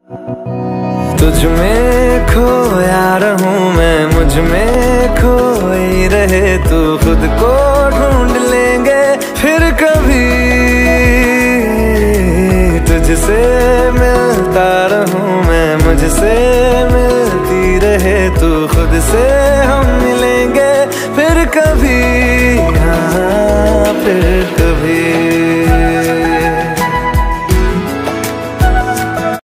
तुझ में खोया रहूं मैं, मुझ में खोई रहे तू, खुद को ढूंढ लेंगे फिर कभी। तुझसे मिलता रहूं मैं, मुझसे मिलती रहे तू, खुद से हम मिलेंगे फिर कभी, हाँ फिर कभी।